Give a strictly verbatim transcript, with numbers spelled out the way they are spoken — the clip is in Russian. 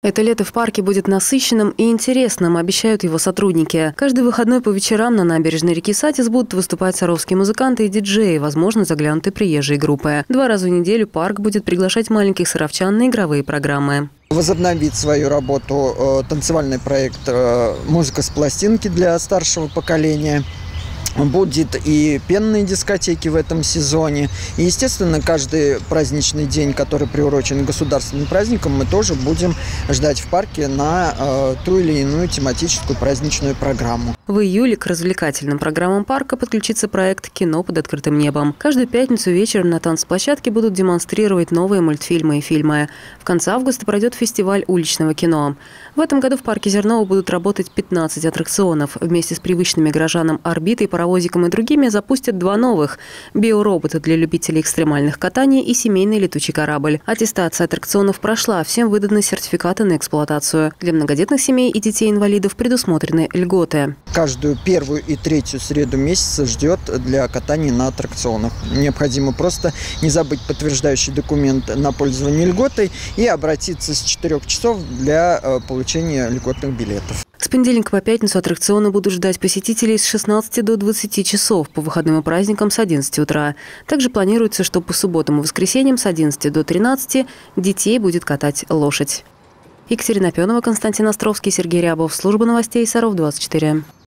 Это лето в парке будет насыщенным и интересным, обещают его сотрудники. Каждый выходной по вечерам на набережной реки Сатис будут выступать саровские музыканты и диджеи, возможно, заглянут и приезжие группы. Два раза в неделю парк будет приглашать маленьких саровчан на игровые программы. Возобновит свою работу э, танцевальный проект э, «Музыка с пластинки» для старшего поколения. Будет и пенные дискотеки в этом сезоне. И, естественно, каждый праздничный день, который приурочен к государственным праздникам, мы тоже будем ждать в парке на э, ту или иную тематическую праздничную программу. В июле к развлекательным программам парка подключится проект «Кино под открытым небом». Каждую пятницу вечером на танцплощадке будут демонстрировать новые мультфильмы и фильмы. В конце августа пройдет фестиваль уличного кино. В этом году в парке Зерново будут работать пятнадцать аттракционов. Вместе с привычными горожанам орбитой, паровозиком и другими запустят два новых – биоробота для любителей экстремальных катаний и семейный летучий корабль. Аттестация аттракционов прошла, всем выданы сертификаты на эксплуатацию. Для многодетных семей и детей-инвалидов предусмотрены льготы. Каждую первую и третью среду месяца ждет для катания на аттракционах. Необходимо просто не забыть подтверждающий документ на пользование льготой и обратиться с четырёх часов для получения льготных билетов. С понедельника по пятницу аттракционы будут ждать посетителей с шестнадцати до двадцати часов, по выходным и праздникам с одиннадцати утра. Также планируется, что по субботам и воскресеньям с одиннадцати до тринадцати детей будет катать лошадь. Екатерина Пенова, Константин Островский, Сергей Рябов. Служба новостей Саров двадцать четыре.